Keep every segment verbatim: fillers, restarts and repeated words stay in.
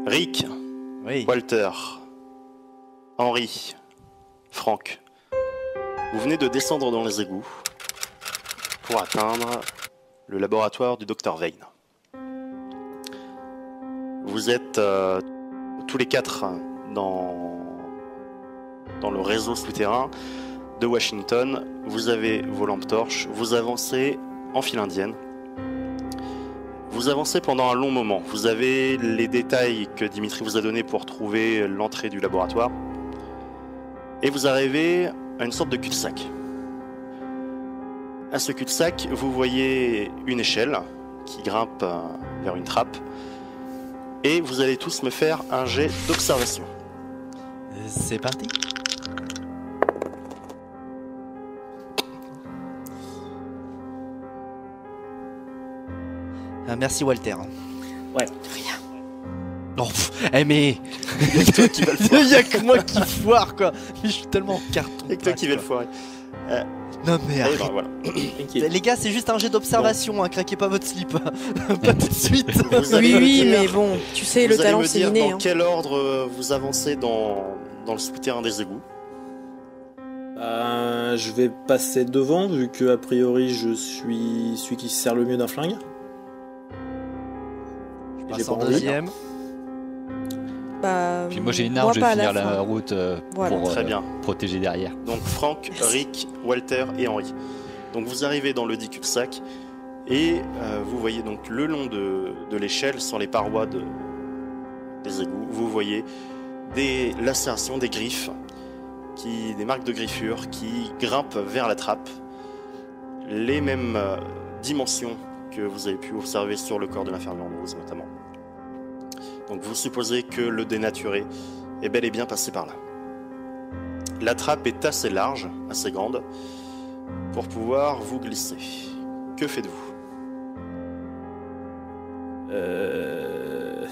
Rick, Oui. Walter, Henry, Franck, vous venez de descendre dans les égouts pour atteindre le laboratoire du docteur Vane. Vous êtes euh, tous les quatre dans, dans le réseau souterrain de Washington. Vous avez vos lampes torches, vous avancez en file indienne. Vous avancez pendant un long moment. Vous avez les détails que Dimitri vous a donnés pour trouver l'entrée du laboratoire. Et vous arrivez à une sorte de cul-de-sac. À ce cul-de-sac, vous voyez une échelle qui grimpe vers une trappe. Et vous allez tous me faire un jet d'observation. C'est parti. Ah, merci Walter. Ouais. Rien. Oh, pff, eh mais... Il y a que toi qui va le foirer. Il y a que moi qui foire quoi. Mais je suis tellement en carton. Il y a que toi qui va le foirer. Euh, Non mais et arrête. ben, voilà. Les gars, c'est juste un jet d'observation, hein, craquez pas votre slip. Pas tout de suite. Vous allez Oui, me oui, dire- mais bon, tu sais, le vous allez talent me c'est dire inné. dans Hein. quel ordre euh, vous avancez dans, dans le souterrain des égouts. Euh, je vais passer devant, vu que a priori je suis celui qui se sert le mieux d'un flingue. Je J'ai passe pas en envie. deuxième. Bah, Puis moi j'ai une moi, arme, je vais pas à la finir la, fin. route euh, Voilà. pour Très euh, bien. protéger derrière. Donc Franck, Merci. Rick, Walter et Henry. Donc vous arrivez dans le dit cul-de-sac et euh, vous voyez donc le long de, de l'échelle, sur les parois de, des égouts, vous voyez des lacérations, des griffes, qui, des marques de griffure qui grimpent vers la trappe. Les mêmes euh, dimensions que vous avez pu observer sur le corps de l'infirmière en rose notamment. Donc vous supposez que le dénaturé est bel et bien passé par là. La trappe est assez large, assez grande, pour pouvoir vous glisser. Que faites-vous? Euh...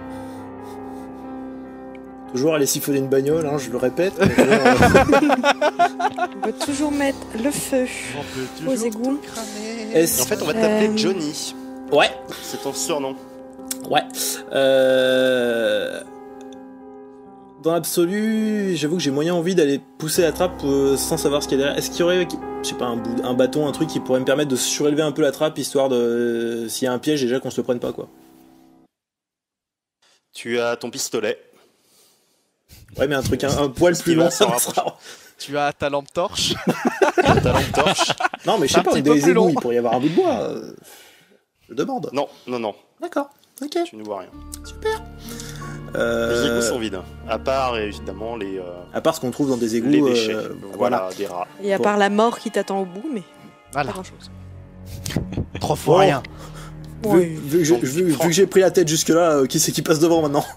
Toujours aller siphonner une bagnole, hein, je le répète. mais bon, euh, on peut toujours mettre le feu On peut aux toujours égouts. tout cramer. Et Est-ce... en fait, on va t'appeler Euh, Johnny. Ouais, C'est ton surnom. ouais. Euh... Dans l'absolu, j'avoue que j'ai moyen envie d'aller pousser la trappe euh, sans savoir ce qu'il y a derrière. Est-ce qu'il y aurait, je sais pas, un, bout, un bâton, un truc qui pourrait me permettre de surélever un peu la trappe, histoire de... euh, s'il y a un piège, déjà qu'on se le prenne pas, quoi. Tu as ton pistolet. Ouais, mais un truc un, un poil Ce plus qui va long, s'en ça sera... Tu as ta lampe torche. Ta lampe torche. Non, mais je Un sais pas, petit des peu plus égouts, long. il pourrait y avoir un bout de bois. euh, Je demande. Non, non, non. D'accord, ok, Tu ne vois rien. super. Les Euh... égouts sont vides. À part, évidemment, les, euh, À part ce qu'on trouve dans des égouts, les déchets. euh, voilà, voilà. des rats. Et à Bon. part la mort qui t'attend au bout, mais Voilà. pas grand chose. Trop fort Bon. rien. Vu, vu que j'ai- Donc, vu- vu Franck. que j'ai pris la tête jusque-là, euh, qui c'est qui passe devant maintenant?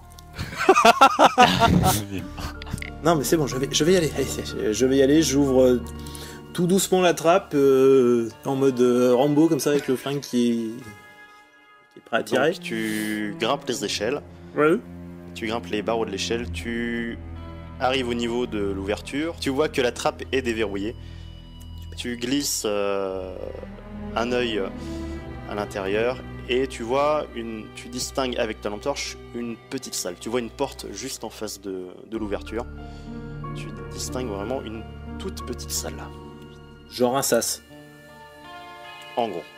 Non, mais c'est bon, je vais, je vais y aller. Allez, c'est- je vais y aller, j'ouvre euh, tout doucement la trappe, euh, en mode euh, Rambo, comme ça, avec le flingue qui est, qui est prêt à tirer. Donc, tu grimpes les échelles. Ouais. Tu grimpes les barreaux de l'échelle. Tu arrives au niveau de l'ouverture. Tu vois que la trappe est déverrouillée. Tu glisses euh, un œil à l'intérieur et tu vois une, tu distingues avec ta lampe torche une petite salle. Tu vois une porte juste en face de, de l'ouverture. Tu distingues vraiment une toute petite salle, Genre un sas. en gros.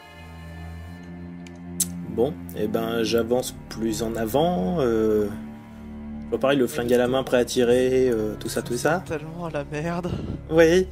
Bon, et ben j'avance plus en avant. Euh... je vois pareil, le flingue à la main, prêt à tirer, euh, tout ça, tout ça. Tellement à la merde. Oui.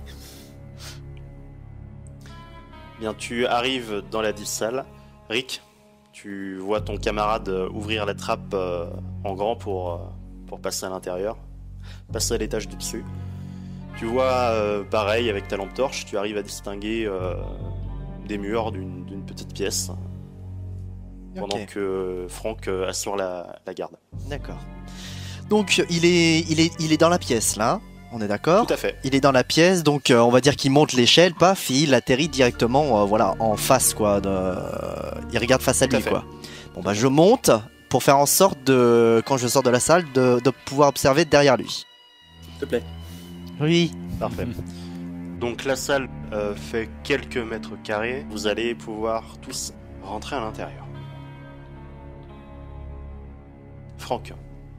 Bien, tu arrives dans la dite salle. Rick, tu vois ton camarade euh, ouvrir la trappe euh, en grand pour, euh, pour passer à l'intérieur, passer à l'étage du dessus. Tu vois, euh, pareil, avec ta lampe torche, tu arrives à distinguer euh, des murs d'une d'une petite pièce, pendant Ok. que Franck euh, assure la, la garde. D'accord. Donc il est, il est, il est dans la pièce là. On est d'accord. Tout à fait. Il est dans la pièce, donc euh, on va dire qu'il monte l'échelle, paf, il atterrit directement, euh, voilà, en face quoi. De... Il regarde face à Tout à lui fait. quoi. Bon bah je monte pour faire en sorte de, quand je sors de la salle, de, de pouvoir observer derrière lui. S'il te plaît. Oui. Parfait. Donc la salle euh, fait quelques mètres carrés. Vous allez pouvoir tous rentrer à l'intérieur. Franck,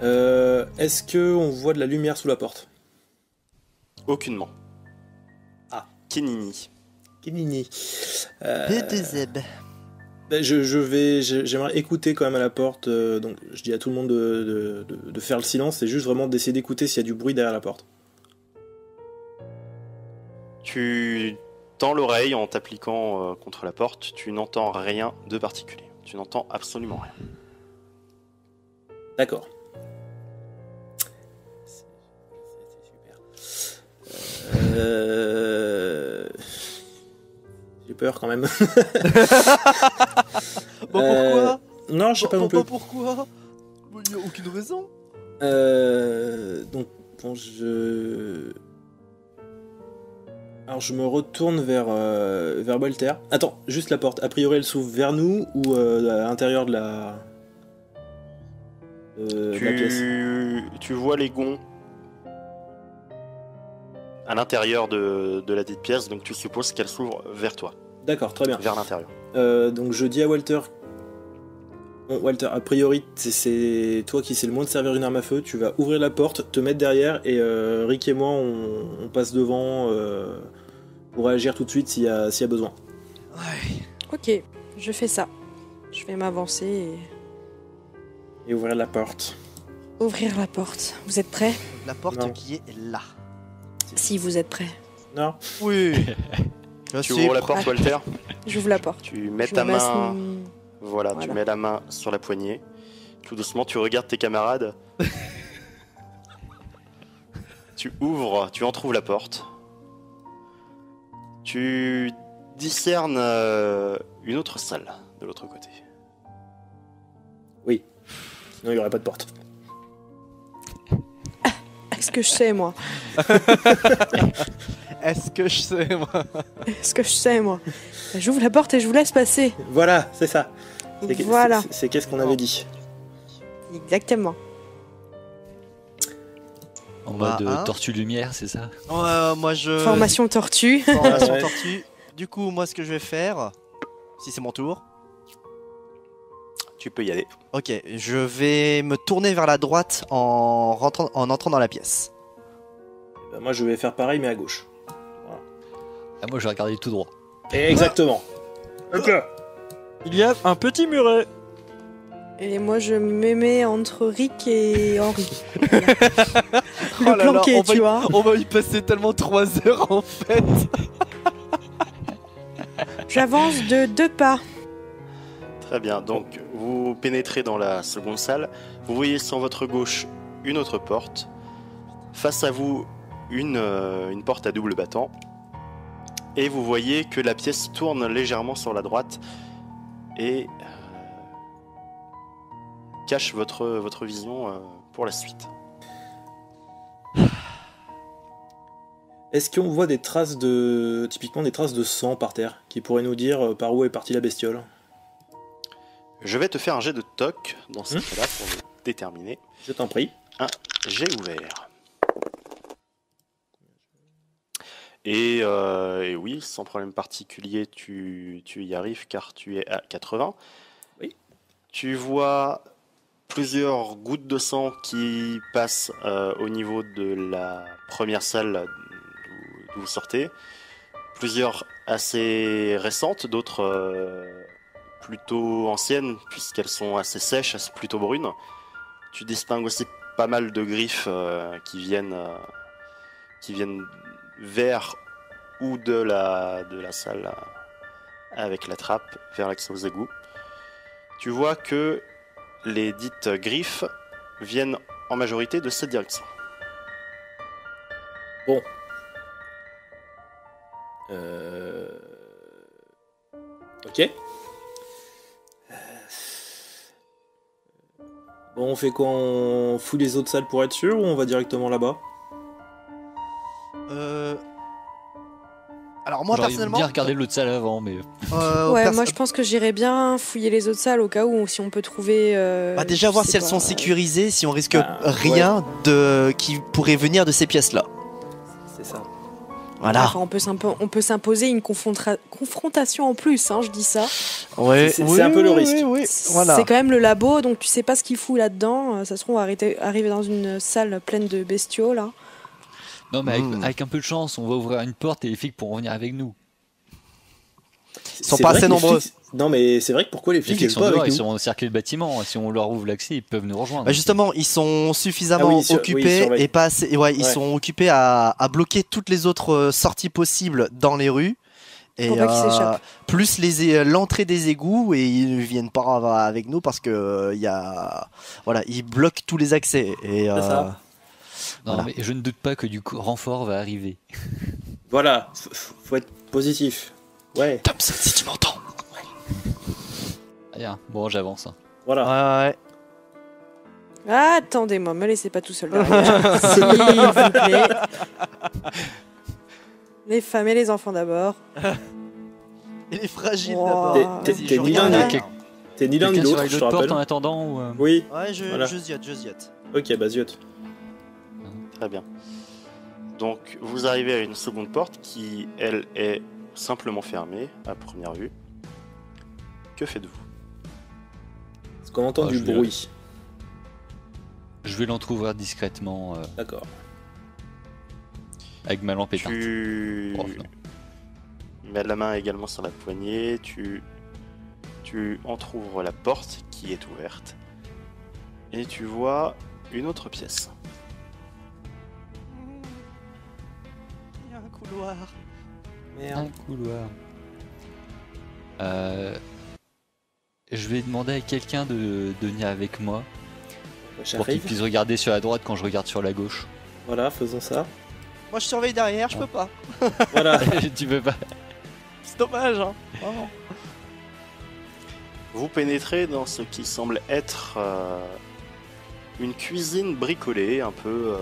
Euh, Est-ce que on voit de la lumière sous la porte? Aucunement. Ah. Kenini. Kenini. Euh, P deux Z. ben, je, je vais, je- j'aimerais écouter quand même à la porte. euh, donc, je dis à tout le monde de, de, de- de faire le silence. C'est juste vraiment d'essayer d'écouter s'il y a du bruit derrière la porte. Tu tends l'oreille en t'appliquant euh, contre la porte. Tu n'entends rien de particulier. Tu n'entends absolument rien. D'accord. C'est c'est super. Euh... J'ai peur quand même. Bon, Euh, pourquoi Non, je sais pas Bon, non plus. bon, pourquoi Il n'y a aucune raison. Euh, donc, bon, je. Alors, je me retourne vers, euh, vers Walter. Attends, juste la porte. A priori, elle s'ouvre vers nous ou euh, à l'intérieur de la. de- de la pièce. Tu... tu vois les gonds à l'intérieur de, de la dite pièce, donc tu supposes qu'elle s'ouvre vers toi, D'accord, très bien. vers l'intérieur. Euh, donc, je dis à Walter. Bon, Walter, a priori, c'est- c'est toi qui sais le moins de servir une arme à feu. Tu vas ouvrir la porte, te mettre derrière, et euh, Rick et moi, on, on passe devant euh, pour réagir tout de suite s'il y a, s'il y a besoin. Ouais. Ok, je fais ça. Je vais m'avancer et Et ouvrir la porte. ouvrir la porte. Vous êtes prêts? La porte Non. qui est là. Si vous êtes prêts. Non. Oui. Je Tu suis ouvres la prêt. porte, Walter. J'ouvre la porte. Tu mets Je ta me masse main... une- Voilà, tu Voilà. mets la main sur la poignée. Tout doucement, tu regardes tes camarades. Tu ouvres, tu entrouvres la porte. Tu discernes euh, une autre salle de l'autre côté. Oui. Sinon, il n'y aurait pas de porte. Est-ce que je sais, moi? Est-ce que je sais, moi Est-ce que je sais, moi? Bah, j'ouvre la porte et je vous laisse passer. Voilà, c'est ça. C'est, Voilà. c'est- c'est qu'est-ce qu'on avait dit. Exactement. En Bah, mode euh, hein. tortue lumière, c'est ça? Euh, Moi, je. Formation tortue. Formation Ouais. tortue. Du coup, moi, ce que je vais faire, si c'est mon tour, Tu peux y aller. ok, je vais me tourner vers la droite en rentrant, en entrant dans la pièce. Bah, moi, je vais faire pareil, mais à gauche. Ah, moi, je vais regarder tout droit. Exactement. Ok. Il y a un petit muret. Et moi, je me mets entre Rick et Henri. Oh Le là là, planqué, on va tu y- vois. On va y passer tellement trois heures en fait. J'avance de deux pas. Très bien, donc vous pénétrez dans la seconde salle. Vous voyez sur votre gauche une autre porte. Face à vous, une, euh, une porte à double battant. Et vous voyez que la pièce tourne légèrement sur la droite et euh, cache votre, votre vision euh, pour la suite. Est-ce qu'on voit des traces de. Typiquement des traces de sang par terre qui pourraient nous dire euh, par où est partie la bestiole? Je vais te faire un jet de toc dans ce Hmm. cas-là pour le déterminer. Je t'en prie. J'ai ouvert. Et, euh, et oui, sans problème particulier, tu, tu y arrives car tu es à quatre-vingts. Oui. Tu vois plusieurs gouttes de sang qui passent euh, au niveau de la première salle d'où- d'où vous sortez. Plusieurs assez récentes, d'autres euh, plutôt anciennes puisqu'elles sont assez sèches, assez plutôt brunes. Tu distingues aussi pas mal de griffes euh, qui viennent euh, qui viennent vers ou de la de la salle euh, avec la trappe vers l'accès aux égouts. Tu vois que les dites griffes viennent en majorité de cette direction. Euh... Ok. Bon, on fait quoi? On fout les autres salles pour être sûr ou on va directement là-bas? Euh... Alors moi J'aurais personnellement, bien regardé l'autre salle avant, mais euh, Ouais, perso- moi je pense que j'irais bien fouiller les autres salles au cas où si on peut trouver. euh, bah, déjà je voir sais si elles pas, sont euh, sécurisées, si on risque Bah, rien de qui pourrait venir de ces pièces-là. C'est ça. Voilà. Enfin, on peut s'impo- on peut s'imposer une confrontra- confrontation en plus, hein, je dis ça. Ouais, C'est- c'est un peu le risque. Oui, oui, voilà. C'est quand même le labo, donc tu sais pas ce qu'il fout là-dedans. Euh, Ça se trouve, on va arrêter- arriver dans une salle pleine de bestiaux, là. Non, mais avec, Mm. avec un peu de chance, on va ouvrir une porte et les flics pourront venir avec nous. C'est sont c'est pas vrai assez que les nombreux. flics- Non, mais c'est vrai que pourquoi les Les flics flics viennent sont pas dehors, avec ils nous sont encerclés le bâtiment. Si on leur ouvre l'accès, ils peuvent nous rejoindre. Bah justement, ils sont suffisamment Ah oui, sur- oui, occupés surveille. et pas assez. et ouais, ils Ouais. sont occupés à, à bloquer toutes les autres euh, sorties possibles dans les rues. Et Pour pas qu'ils s'échappent. plus les é- l'entrée des égouts et ils ne viennent pas avec nous parce que euh, il y a voilà ils bloquent tous les accès et euh, ça. Non, Voilà. mais je ne doute pas que du coup, renfort va arriver. Voilà, f- f- faut être positif. Ouais, Thompson, si tu m'entends. Rien. Bon, j'avance. hein. voilà. Ouais, ouais. Ah, attendez-moi, me laissez pas tout seul derrière. S'il vous plaît. Les femmes et les enfants d'abord. Et les fragiles Wow. d'abord. T'es- Vas-y, t'es je ni regarde. l'un ni Quelqu'un- T'es ni l'un ni Quelqu'un l'autre, surveille je te l'autre porte rappelle. en attendant ou, euh, Oui, Ouais, je, Voilà. je ziote, je ziote. ok, bah ziote. Très bien. Donc, vous arrivez à une seconde porte qui, elle, est simplement fermée à première vue. Que faites-vous? Parce qu'on entend Ah, du je vais- bruit. Je vais l'entrouvrir discrètement euh, D'accord. avec ma lampe éteinte. Tu Oh, non. mets la main également sur la poignée, tu... tu entrouvres la porte qui est ouverte et tu vois une autre pièce. Il y a un couloir. Un couloir. Euh, je vais demander à quelqu'un de, de venir avec moi pour qu'il J'arrive. puisse regarder sur la droite quand je regarde sur la gauche. Voilà, faisons ça. Moi je surveille derrière, je peux pas. Voilà. Tu peux pas. C'est dommage hein. Vraiment. Vous pénétrez dans ce qui semble être euh, une cuisine bricolée, un peu, euh,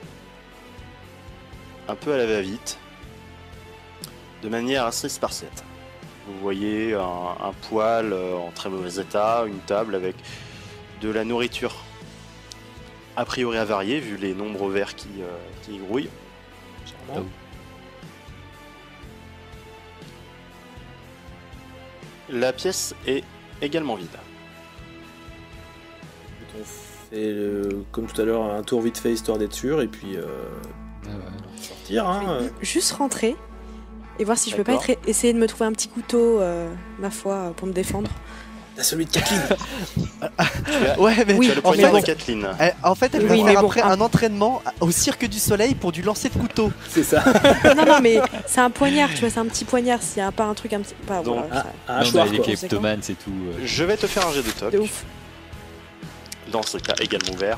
un peu à la va-vite, de manière assez spartiate. Vous voyez un, un poêle euh, en très mauvais état, une table avec de la nourriture a priori avariée vu les nombreux verres qui, euh, qui y grouillent. Charmant. La pièce est également vide. On fait euh, comme tout à l'heure un tour vite fait histoire d'être sûr et puis euh, Ah ouais. sortir. Hein. Je vais juste rentrer et voir si je peux pas D'accord. être, essayer de me trouver un petit couteau, euh, ma foi, pour me défendre. T'as celui de Kathleen. Ouais mais Oui, Tu as le en poignet fait, de bon, Kathleen. elle- en fait elle Oui, va mais faire bon, après ah. un entraînement au Cirque du Soleil pour du lancer de couteau. C'est ça. non, non, mais c'est un poignard, tu vois, c'est un petit poignard. S'il y a pas un truc un petit. Pas, Donc, voilà, Ah, un Non, hachoir mais les quoi. kleptomanes, c'est tout. euh. Je vais te faire un jet de ça- toc. de ouf. Dans ce cas également ouvert.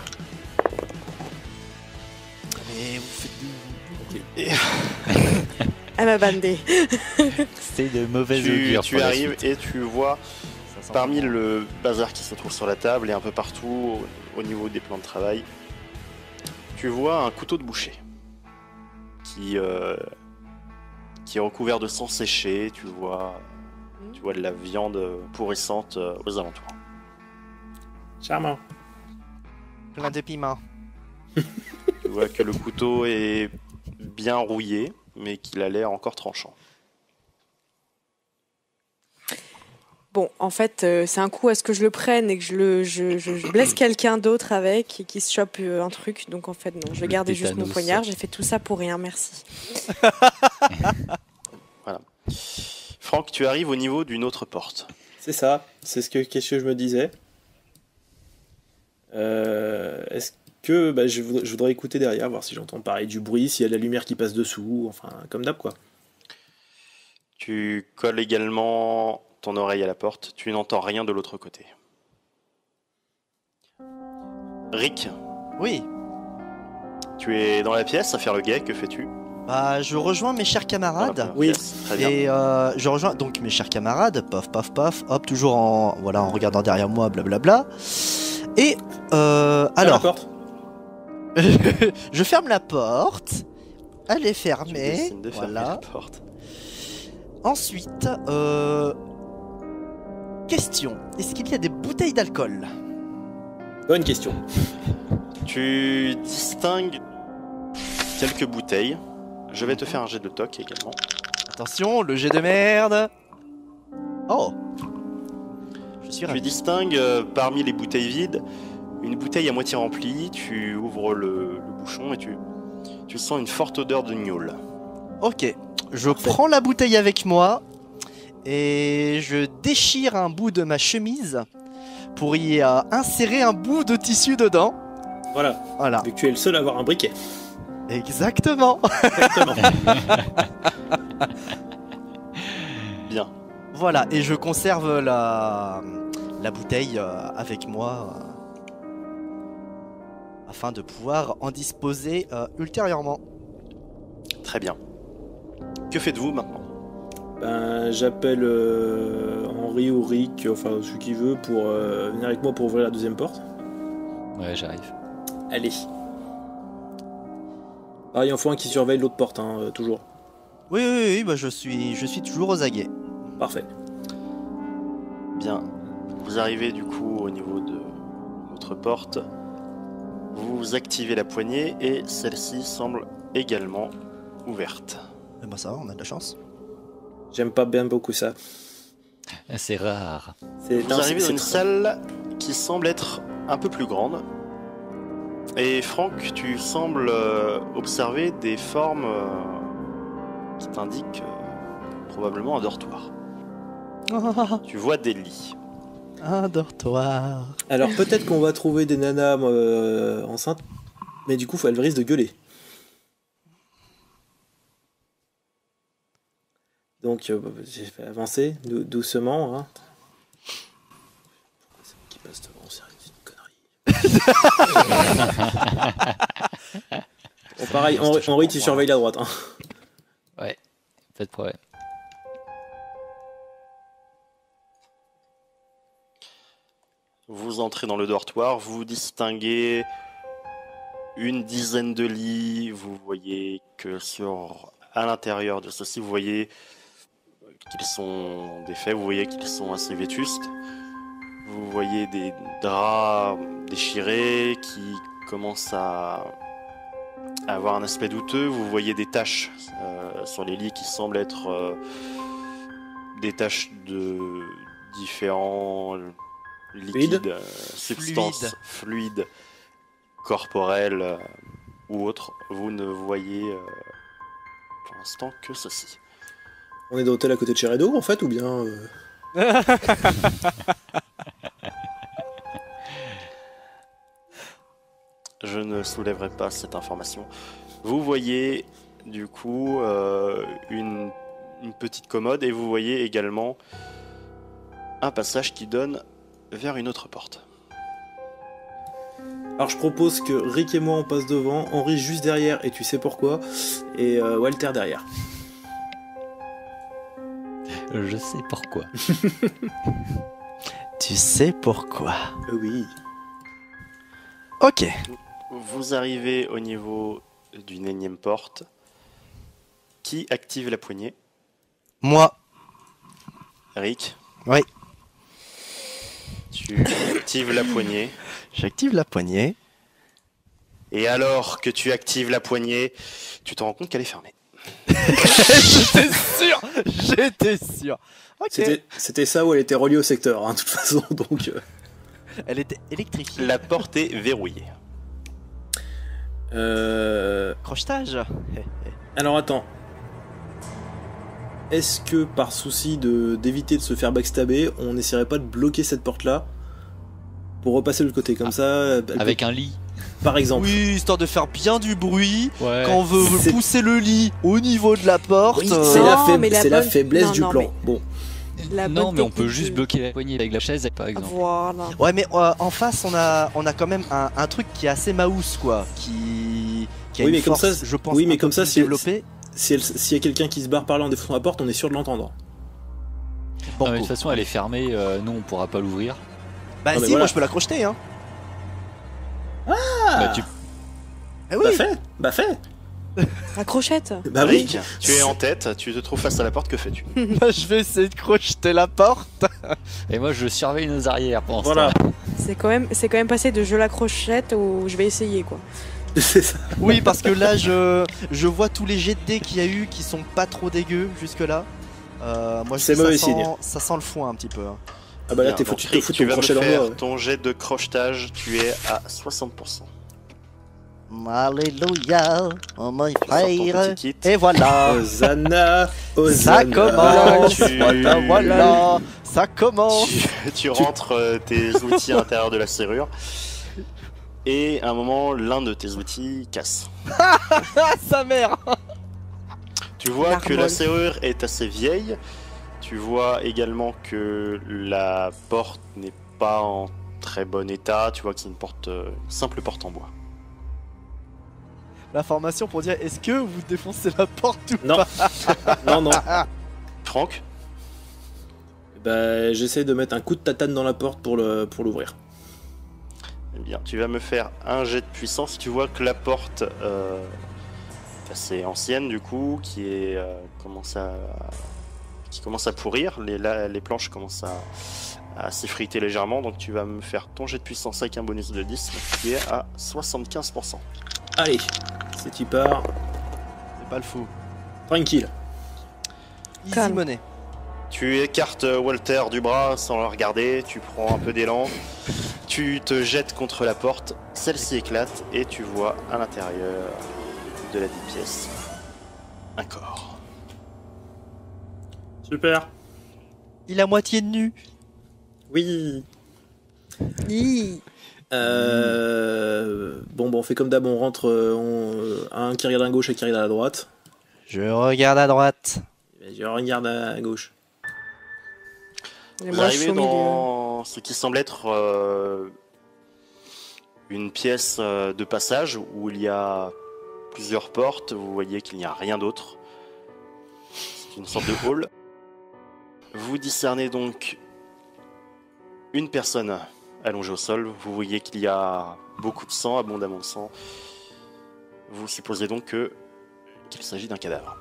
Mais vous faites Elle m'a bandé. C'est de mauvais Tu, augure. tu pour la arrives suite. et tu vois parmi le bazar qui se trouve sur la table et un peu partout au, au niveau des plans de travail, tu vois un couteau de boucher qui, euh, qui est recouvert de sang séché. Tu vois, tu vois de la viande pourrissante euh, aux alentours. Charmant. plein de piments. Tu vois que le couteau est bien rouillé, mais qu'il a l'air encore tranchant. Bon, en fait, euh, c'est un coup à ce que je le prenne et que je, le, je, je, je blesse quelqu'un d'autre avec et qu'il se chope euh, un truc. Donc en fait, non, je vais Le garder juste mon tétanos. poignard. J'ai fait tout ça pour rien, merci. Franck, tu arrives au niveau d'une autre porte. C'est ça. C'est ce que, qu'est-ce que je me disais. Euh, Est-ce que bah, je, voudrais, je voudrais écouter derrière, voir si j'entends pareil du bruit, s'il y a de la lumière qui passe dessous, enfin comme d'hab quoi. Tu colles également ton oreille à la porte. Tu n'entends rien de l'autre côté. Rick, Oui. tu es dans la pièce à faire le guet. Que fais-tu? Bah je rejoins mes chers Dans la camarades. première Oui. pièce. Très bien. Et euh, je rejoins donc mes chers camarades, paf paf paf, hop, toujours en voilà en regardant derrière moi, blablabla. Et euh, Ferme la alors, porte. je ferme la porte, elle est Tu fermée, décides de fermer voilà. la porte. Ensuite, euh, question, est-ce qu'il y a des bouteilles d'alcool? Bonne question. Tu distingues quelques bouteilles Je vais te faire un jet de toc également. Attention, le jet de merde. Oh. Je suis Tu ravi. distingues euh, parmi les bouteilles vides une bouteille à moitié remplie. Tu ouvres le, le bouchon et tu, tu sens une forte odeur de gnôle. Ok, je prends la bouteille avec moi et je déchire un bout de ma chemise pour y euh, insérer un bout de tissu dedans. Voilà, Voilà, vu que tu es le seul à avoir un briquet. exactement. Exactement. Bien. Voilà, et je conserve la, la bouteille euh, avec moi euh, afin de pouvoir en disposer euh, ultérieurement. Très bien. Que faites-vous maintenant? Ben, j'appelle euh, Henri ou Rick, enfin celui qui veut, pour euh, venir avec moi pour ouvrir la deuxième porte. Ouais, j'arrive. Allez. Ah, il en faut un qui surveille l'autre porte, hein, euh, toujours. Oui, oui, oui, bah je suis, je suis toujours aux aguets. Parfait. Bien. Vous arrivez du coup au niveau de votre porte. Vous activez la poignée et celle-ci semble également ouverte. Eh ben ça va, on a de la chance. J'aime pas bien beaucoup ça. C'est rare. C'est Vous non, arrivez c'est- dans une c'est- salle qui semble être un peu plus grande. Et Franck, tu sembles euh, observer des formes euh, qui t'indiquent euh, probablement un dortoir. Tu vois des lits. Un dortoir. Alors peut-être qu'on va trouver des nanas euh, enceintes, mais du coup, elles risquent de gueuler. Donc, euh, j'ai fait avancer dou- doucement. Hein. C'est moi qui passe devant, c'est une connerie. Bon, pareil, Henri, Henri, tu surveilles la droite. Hein. Ouais, pas de problème. Vous entrez dans le dortoir, vous distinguez une dizaine de lits. Vous voyez que sur, à l'intérieur de ceux-ci, vous voyez qu'ils sont défaits, vous voyez qu'ils sont assez vétustes. Vous voyez des draps déchirés qui commencent à à avoir un aspect douteux. Vous voyez des taches euh, sur les lits qui semblent être euh, des taches de différents liquides, Fluide. euh, substances fluides, corporelles euh, ou autres. Vous ne voyez euh, pour l'instant que ceci. On est dans l'hôtel à côté de Cheredo, en fait, ou bien... euh, Je ne soulèverai pas cette information. Vous voyez du coup euh, une, une petite commode et vous voyez également un passage qui donne vers une autre porte. Alors je propose que Rick et moi on passe devant, Henri juste derrière, et tu sais pourquoi, et euh, Walter derrière. Je sais pourquoi. Tu sais pourquoi. Euh, oui. Ok. Vous arrivez au niveau d'une énième porte. Qui active la poignée? Moi. Rick? Oui. Tu actives la poignée. J'active la poignée. Et alors que tu actives la poignée, tu te rends compte qu'elle est fermée. J'étais sûr. J'étais sûr. Ok. C'était, c'était ça où elle était reliée au secteur, hein, de toute façon, donc... euh, Elle était électrifiée. La porte est verrouillée. Euh... Crochetage. Alors attends. Est-ce que par souci de, d'éviter de se faire backstabber, on n'essaierait pas de bloquer cette porte-là pour repasser de l'autre côté, comme ça, elle peut- Avec un lit. par exemple. Oui, histoire de faire bien du bruit. Ouais. Quand on veut C'est- pousser le lit au niveau de la porte. Oui, euh, c'est Non, la, faib- mais la c'est la bonne- faiblesse non, du non, plan. Bon, La non, bonne mais on peut technique juste de- bloquer la poignée avec la chaise, par exemple. Voilà. Ouais, mais euh, en face, on a, on a quand même un, un truc qui est assez mouse, quoi. Qui, qui a Oui, une mais comme force, ça, je pense, oui, mais un peu comme ça, plus si- développée. si elle- s'il y a quelqu'un qui se barre par là en défonçant la porte, on est sûr de l'entendre. Bon, Non, mais de cool. toute façon, elle est fermée. euh, nous, on pourra pas l'ouvrir. Bah Ah, mais si, voilà. moi je peux la crocheter, hein. Bah, tu... Eh oui. Bah fait, bah fait. La crochette. Bah oui. Rick, tu es en tête, tu te trouves face à la porte, que fais-tu? Bah, je vais essayer de crocheter la porte. Et moi, je surveille nos arrières pendant ce Voilà. temps. C'est quand même, c'est quand même passé de je la crochette ou je vais essayer quoi. C'est ça. Oui, parce que là, je, je vois tous les jets de dés qu'il y a eu qui sont pas trop dégueux jusque-là. Euh, moi, je C'est ça mauvais sent- signe. Ça sent le foin un petit peu. hein. Ah bah là, Bien, t'es donc, foutu, Rick, te foutu tu ton vas me crochet dans le faire doigt. ouais. ton jet de crochetage, tu es à soixante pour cent. Alléluia, oh my Tu sors ton frère. petit kit. Et voilà, Hosanna, ça Hosanna. commence. tu- Voilà, voilà, ça commence. Tu, tu rentres euh, tes outils à l'intérieur de la serrure. Et à un moment, l'un de tes outils casse. Ah, sa mère. Tu vois que L'armole. la serrure est assez vieille. Tu vois également que la porte n'est pas en très bon état. Tu vois que c'est une porte, euh, une simple porte en bois. L'information pour dire est-ce que vous défoncez la porte ou Non. pas? Non, non. Franck, Bah, j'essaie de mettre un coup de tatane dans la porte pour le pour l'ouvrir. eh bien, tu vas me faire un jet de puissance. Tu vois que la porte euh, est assez ancienne du coup, qui est euh, commence à qui commence à pourrir. Les, la- les planches commencent à, à s'effriter légèrement. Donc tu vas me faire ton jet de puissance avec un bonus de dix, qui est à soixante-quinze pour cent. Allez, c'est y part. C'est pas le fou. Tranquille. Easy Calme. money. Tu écartes Walter du bras sans le regarder, tu prends un peu d'élan, tu te jettes contre la porte, celle-ci éclate et tu vois à l'intérieur de la dite pièce un corps. Super. Il est à moitié nu. Oui. Hi. Euh... Bon, bah, on fait comme d'hab, on rentre euh, on... euh, un qui regarde à gauche et qui regarde à droite. Je regarde à droite. Je regarde à gauche. Et Vous moi, je suis arrivez au milieu. dans ce qui semble être euh, une pièce euh, de passage où il y a plusieurs portes. Vous voyez qu'il n'y a rien d'autre. C'est une sorte de hall. Vous discernez donc une personne allongée au sol. Vous voyez qu'il y a beaucoup de sang, abondamment de sang. Vous supposez donc que qu'il s'agit d'un cadavre.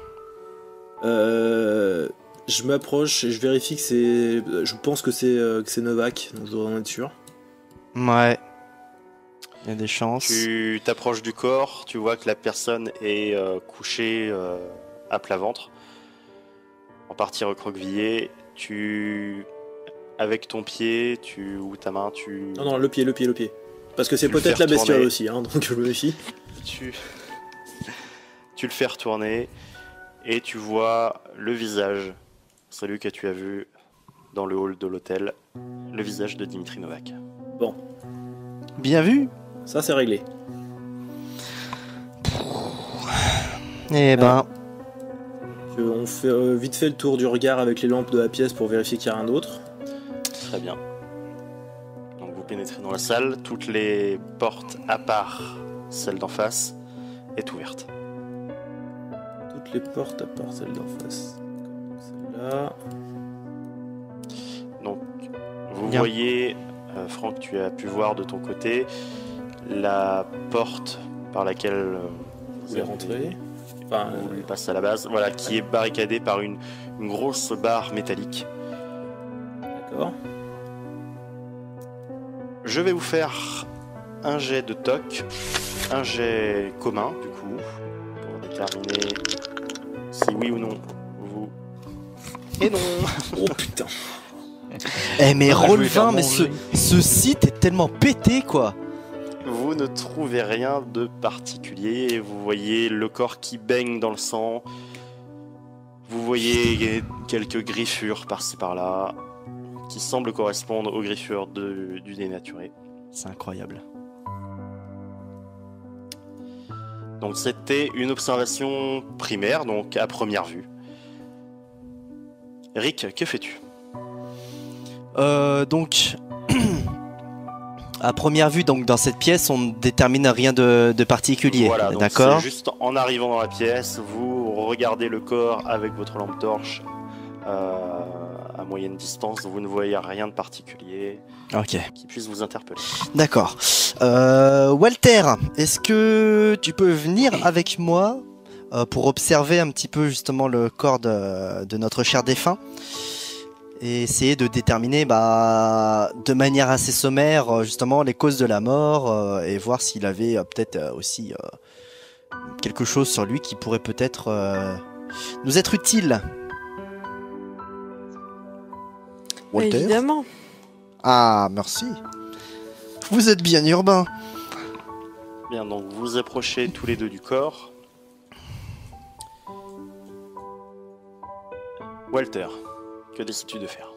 Euh... Je m'approche et je vérifie que c'est... Je pense que c'est euh, que c'est Novak, donc je dois en être sûr. Ouais. Il y a des chances. Tu t'approches du corps, tu vois que la personne est euh, couchée euh, à plat ventre, en partie recroquevillée. Tu, avec ton pied, tu ou ta main, tu, Non, non, le pied, le pied, le pied. Parce que c'est Tu le peut-être fais la bestiole retourner. aussi, hein, donc je me méfie. tu, tu le fais retourner et tu vois le visage, celui que tu as vu dans le hall de l'hôtel, le visage de Dimitri Novak. Bien vu. Ça, c'est réglé. Eh ben, Je- on fait euh, vite fait le tour du regard avec les lampes de la pièce pour vérifier qu'il n'y a rien d'autre. Très bien. Donc vous pénétrez dans la salle, toutes les portes à part celle d'en face est ouverte. Toutes les portes à part celle d'en face. Celle-là. Donc vous Bien. voyez, euh, Franck, tu as pu voir de ton côté la porte par laquelle euh, Vous voulez rentrer Enfin, on euh, passe à la base, voilà, qui est barricadée par une, une grosse barre métallique. d'accord. Je vais vous faire un jet de toc, un jet commun du coup, pour déterminer si oui ou non vous. et non. Oh putain. Eh mais Ah, je roll voulais faire vingt, mais ce, manger. ce site est tellement pété quoi. Vous ne trouvez rien de particulier. Vous voyez le corps qui baigne dans le sang. Vous voyez quelques griffures par-ci par-là qui semblent correspondre aux griffures de- du dénaturé. C'est incroyable. Donc c'était une observation primaire, donc à première vue. Rick, que fais-tu? Euh, donc, à première vue, donc dans cette pièce, on ne détermine rien de, de particulier. Voilà, donc D'accord. c'est juste en arrivant dans la pièce, vous regardez le corps avec votre lampe torche euh, à moyenne distance, vous ne voyez rien de particulier Ok. qui puisse vous interpeller. D'accord. Euh, Walter, est-ce que tu peux venir avec moi euh, pour observer un petit peu justement le corps de, de notre cher défunt et essayer de déterminer bah, de manière assez sommaire euh, justement les causes de la mort euh, et voir s'il avait euh, peut-être euh, aussi euh, quelque chose sur lui qui pourrait peut-être euh, nous être utile. Walter ? Évidemment. Ah, merci. Vous êtes bien urbain. Bien, donc vous vous approchez tous les deux du corps. Walter, que décides-tu de faire?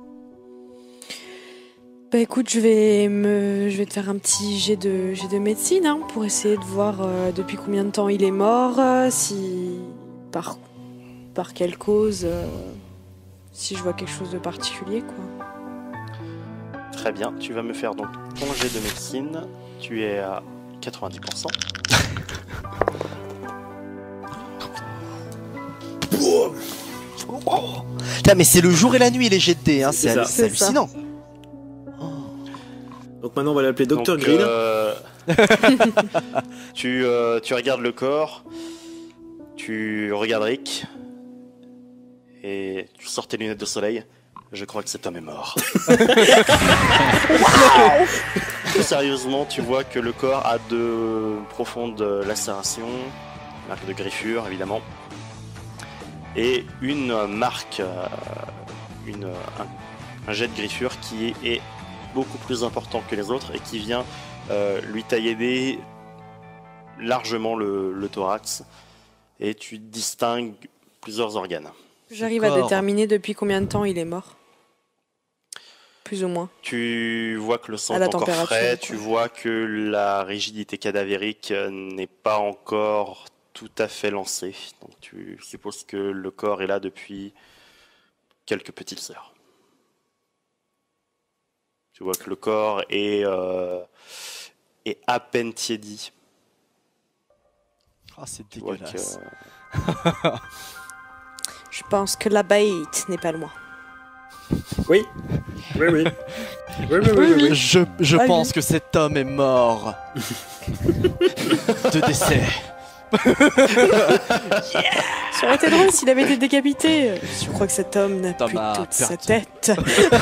Bah écoute, je vais me, je vais te faire un petit jet de, jet de médecine hein, pour essayer de voir euh, depuis combien de temps il est mort, euh, si par, par quelle cause, euh, si je vois quelque chose de particulier quoi. Très bien, tu vas me faire donc ton jet de médecine. Tu es à quatre-vingt-dix pour cent. Putain, mais c'est le jour et la nuit les jets de dés, hein, C'est c'est ça. hallu- c'est C'est ça. hallucinant. Donc maintenant on va l'appeler Docteur Donc, Grill. euh, tu, euh, tu regardes le corps, tu regardes Rick, et tu sors tes lunettes de soleil. Je crois que cet homme est mort. Plus sérieusement, tu vois que le corps a de profondes lacérations, marque de griffure évidemment, et une marque, euh, une, un, un jet de griffure qui est, est beaucoup plus important que les autres et qui vient euh, lui taillader largement le, le thorax, et tu distingues plusieurs organes. J'arrive à corps. déterminer depuis combien de temps il est mort. Plus ou moins. Tu vois que le sang À la est encore température, frais, quoi. tu vois que la rigidité cadavérique euh, n'est pas encore tout à fait lancée. Donc tu supposes que le corps est là depuis quelques petites heures. Tu vois que le corps est, euh, est à peine tiédi. Ah, c'est Tu vois dégueulasse. que- Je pense que la bête n'est pas loin. Oui. Oui, oui. Oui, oui, oui, oui, oui. Je, je Ah, pense oui. que cet homme est mort. De décès. Ça aurait été drôle s'il avait été décapité. Je crois que cet homme n'a T'en plus as toute sa perdu. tête.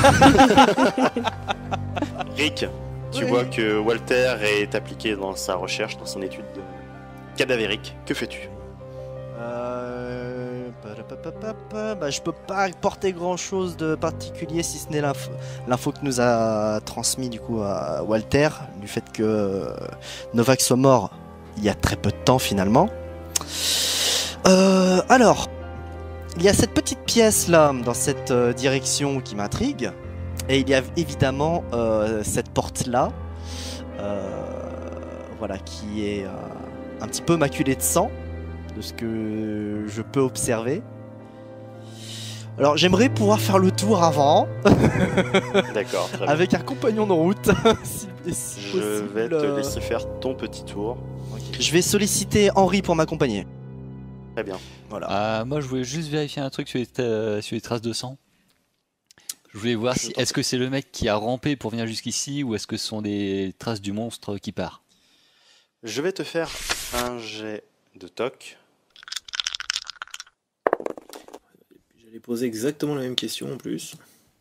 Rick, tu Oui. vois que Walter est appliqué dans sa recherche, dans son étude de- cadavérique. Que fais-tu? Euh... pa-da-pa-pa-pa-pa, Bah, je peux pas apporter grand chose de particulier si ce n'est l'info, l'info que nous a transmis du coup à Walter, du fait que euh, Novak soit mort il y a très peu de temps finalement. Euh, alors, il y a cette petite pièce là dans cette euh, direction qui m'intrigue, et il y a évidemment euh, cette porte là, voilà, qui est euh, un petit peu maculée de sang, de ce que je peux observer. Alors j'aimerais pouvoir faire le tour avant, D'accord, très bien. avec un compagnon de route, si, si Je possible. vais te euh. laisser faire ton petit tour. Je vais solliciter Henri pour m'accompagner. Très bien. Voilà. Ah, moi, je voulais juste vérifier un truc sur les, ta- sur les traces de sang. Je voulais voir Je si t'en est-ce que c'est le mec qui a rampé pour venir jusqu'ici ou est-ce que ce sont des traces du monstre qui part. Je vais te faire un jet de toc. J'allais poser exactement la même question en plus.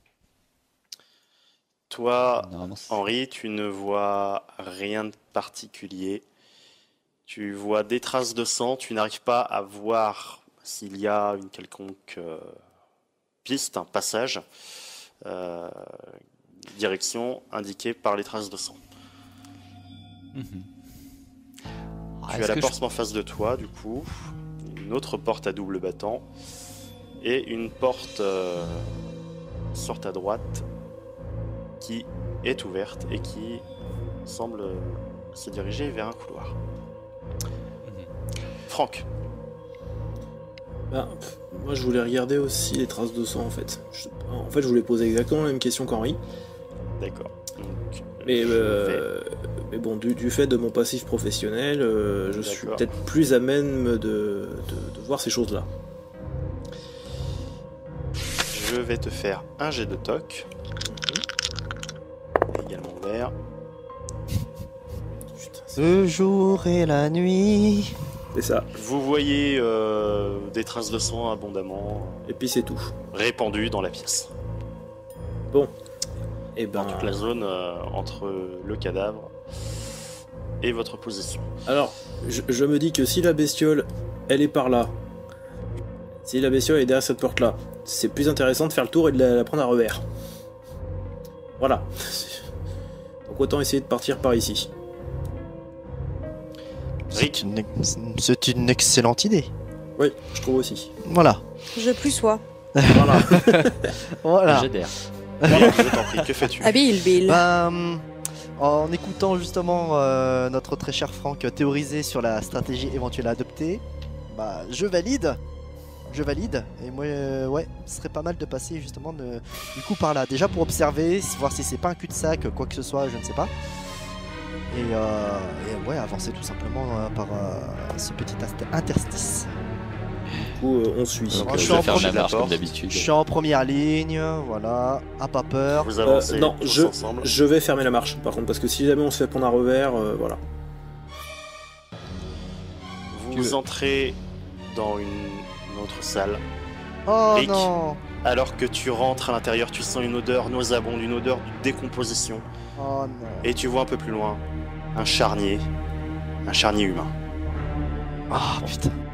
Toi, Normalement, c'est- Henri, tu ne vois rien de particulier. Tu vois des traces de sang, tu n'arrives pas à voir s'il y a une quelconque euh, piste, un passage, euh, direction indiquée par les traces de sang. Mhm. Ah, Tu est-ce as la que je- porte en face de toi, du coup, une autre porte à double battant, et une porte euh, sur ta droite qui est ouverte et qui semble euh, se diriger vers un couloir. Mhm. Franck, Bah, pff, moi je voulais regarder aussi les traces de sang en fait. Je- en fait je voulais poser exactement la même question qu'Henri. d'accord. Donc, Mais, je euh, mais bon, du, du fait de mon passif professionnel, euh, je suis D'accord. peut-être plus à même de, de, de voir ces choses-là. vais, je vais te faire un jet de toc, également vert. Putain, c'est Le jour et la nuit. c'est ça. Vous voyez euh, des traces de sang abondamment Et puis c'est tout. répandues dans la pièce. Bon. Et ben. Dans toute la zone euh, entre le cadavre et votre position. Alors, je, je me dis que si la bestiole, elle est par là, si la bestiole est derrière cette porte-là, c'est plus intéressant de faire le tour et de la, la prendre à revers. Voilà. Donc autant essayer de partir par ici. C'est une, c'est une excellente idée. Oui, je trouve aussi. Voilà. Je plus sois. Voilà. Voilà. J'adhère. Voilà, je t'en prie, que fais-tu? Habile, Bill. Bah, hum, en écoutant justement euh, notre très cher Franck théoriser sur la stratégie éventuelle à adopter, bah, je valide. Je valide. Et moi, euh, ouais, ce serait pas mal de passer justement de- du coup par là. Déjà pour observer, voir si c'est pas un cul-de-sac, quoi que ce soit, je ne sais pas. Et, euh, et ouais, avancer tout simplement euh, par euh, ce petit inst- interstice. Du coup, euh, on suit. Donc, Moi, euh, je je suis en vais faire proche ma de la marche comme porte. d'habitude. Je suis en première ligne, voilà, à pas peur. Vous Euh, avancez non, tous je, ensemble. je vais fermer la marche, par contre, parce que si jamais on se fait prendre à revers, euh, voilà. Vous entrez dans une, une autre salle. Oh Rick. non. Alors que tu rentres à l'intérieur, tu sens une odeur nauséabonde, une odeur de décomposition. Oh non. Et tu vois un peu plus loin un charnier, un charnier humain. Ah putain.